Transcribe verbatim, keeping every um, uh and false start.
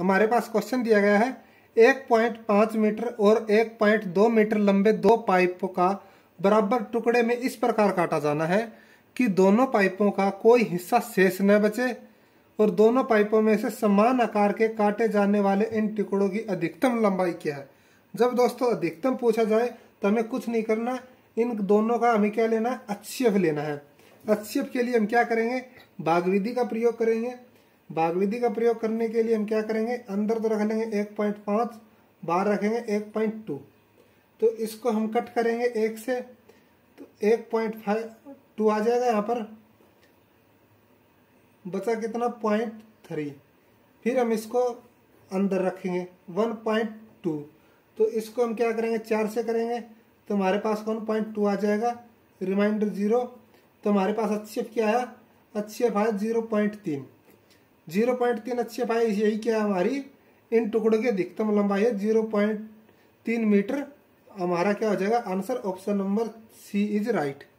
हमारे पास क्वेश्चन दिया गया है एक पॉइंट पाँच मीटर और एक पॉइंट दो मीटर लंबे दो पाइपों का बराबर टुकड़े में इस प्रकार काटा जाना है कि दोनों पाइपों का कोई हिस्सा शेष न बचे और दोनों पाइपों में से समान आकार के काटे जाने वाले इन टुकड़ों की अधिकतम लंबाई क्या है। जब दोस्तों अधिकतम पूछा जाए तो हमें कुछ नहीं करना, इन दोनों का हमें क्या लेना है, अक्षेप लेना है। अक्षेप के लिए हम क्या करेंगे, भाग विधि का प्रयोग करेंगे। भाग विधि का प्रयोग करने के लिए हम क्या करेंगे, अंदर तो रख लेंगे एक पॉइंट पाँच, बाहर रखेंगे एक पॉइंट टू, तो इसको हम कट करेंगे एक से, तो एक पॉइंट फाइव टू आ जाएगा। यहाँ पर बचा कितना, पॉइंट थ्री। फिर हम इसको अंदर रखेंगे वन पॉइंट टू, तो इसको हम क्या करेंगे, चार से करेंगे तो हमारे पास वन पॉइंट टू आ जाएगा, रिमाइंडर जीरो। तो हमारे पास अक्षेप क्या आया, अक्षेप आया जीरो पॉइंट तीन। जीरो पॉइंट तीन अक्षेप आया, यही क्या है, हमारी इन टुकड़ों की अधिकतम लंबाई है जीरो पॉइंट तीन मीटर। हमारा क्या हो जाएगा answer, option number C is right.